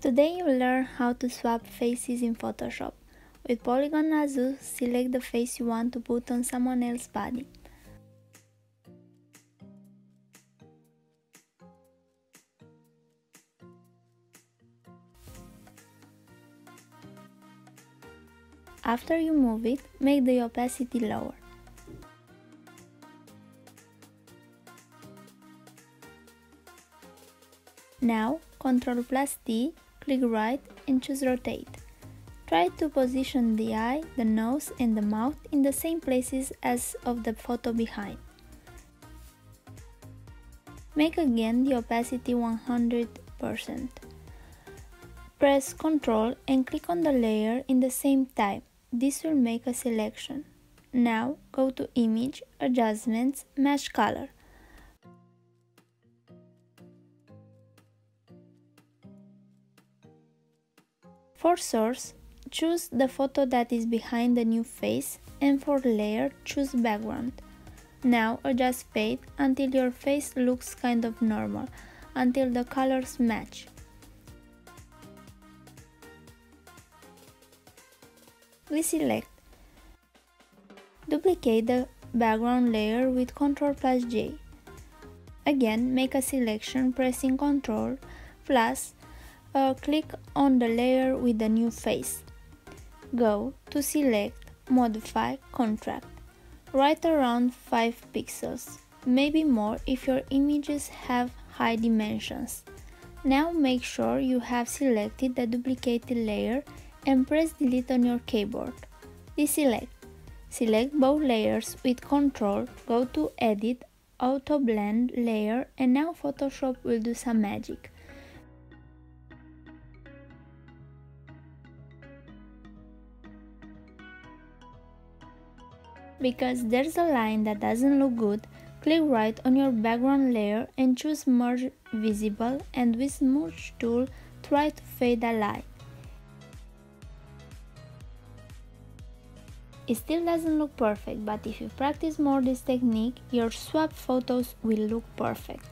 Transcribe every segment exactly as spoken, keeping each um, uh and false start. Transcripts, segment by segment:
Today you'll learn how to swap faces in Photoshop. With Polygon Lasso, select the face you want to put on someone else's body. After you move it, make the opacity lower. Now, control plus T, click right and choose rotate. Try to position the eye, the nose and the mouth in the same places as of the photo behind. Make again the opacity one hundred percent. Press Ctrl and click on the layer in the same type. This will make a selection. Now go to Image, Adjustments, Match Color. For source, choose the photo that is behind the new face, and for layer, choose background. Now adjust fade until your face looks kind of normal, until the colors match. Deselect. Duplicate the background layer with Ctrl plus J. Again, make a selection pressing Ctrl plus Uh, click on the layer with the new face. Go to Select, Modify, Contract. Right around five pixels, maybe more if your images have high dimensions. Now make sure you have selected the duplicated layer and press Delete on your keyboard. Deselect. Select both layers with Ctrl, go to Edit, Auto Blend Layer, and now Photoshop will do some magic. Because there's a line that doesn't look good, click right on your background layer and choose Merge Visible, and with Smooth tool try to fade a line. It still doesn't look perfect, but if you practice more this technique, your swap photos will look perfect.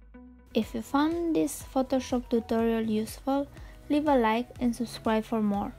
If you found this Photoshop tutorial useful, leave a like and subscribe for more.